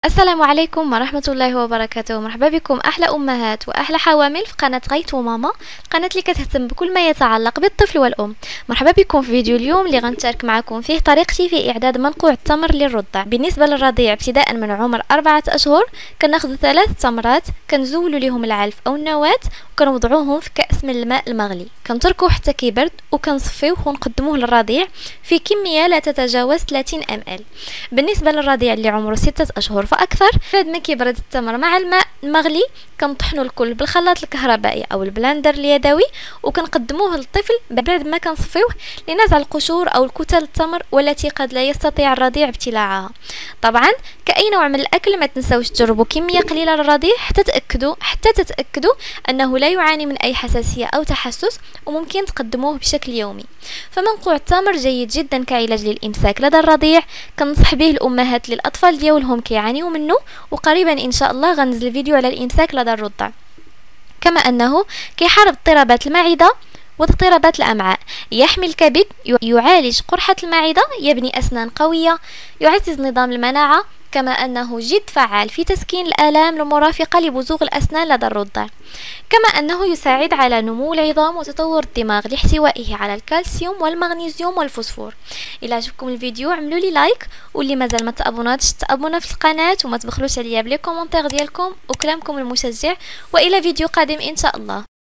السلام عليكم ورحمة الله وبركاته. مرحبا بكم أحلى أمهات وأحلى حوامل في قناة غيتو ماما، القناة اللي كتهتم بكل ما يتعلق بالطفل والأم. مرحبا بكم في فيديو اليوم اللي غنشارك معكم فيه طريقتي في إعداد منقوع التمر للرضع. بالنسبة للرضيع ابتداء من عمر 4 أشهر كناخذ 3 تمرات، كنزولوا لهم العلف أو النواة وكنوضعوهم في كأس من الماء المغلي، كنتركوه حتى كيبرد وكنصفيوه ونقدموه للرضيع في كمية لا تتجاوز 30 ml. بالنسبة للرضيع اللي عمره 6 أشهر فأكثر، بعد ما كيبرد التمر مع الماء المغلي كنطحنوا الكل بالخلاط الكهربائي أو البلاندر اليدوي وكنقدموه للطفل بعد ما كنصفيوه لنزع القشور أو الكتل التمر والتي قد لا يستطيع الرضيع ابتلاعها. طبعا كأي نوع من الأكل ما تنسوش تجربوا كمية قليلة للرضيع حتى تتأكدوا أنه لا يعاني من أي حساسية أو تحسس، وممكن تقدموه بشكل يومي. فمنقوع التمر جيد جدا كعلاج للإمساك لدى الرضيع، كنصح به الأمهات للأطفال ديالهم كيعانيوا منه، وقريبا إن شاء الله غنزل فيديو على الإمساك لدى الرضع. كما أنه كيحارب اضطرابات المعدة واضطرابات الأمعاء، يحمي الكبد، يعالج قرحة المعدة، يبني أسنان قوية، يعزز نظام المناعة، كما أنه جد فعال في تسكين الآلام المرافقة لبزوغ الأسنان لدى الرضع. كما أنه يساعد على نمو العظام وتطور الدماغ لاحتوائه على الكالسيوم والمغنيسيوم والفوسفور. إلا عجبكم الفيديو عملوا لي لايك، واللي مازال ما تابوناتش تابونا في القناة وما تبخلوش عليا بلي كومونتير ديالكم وكلامكم المشجع، وإلى فيديو قادم إن شاء الله.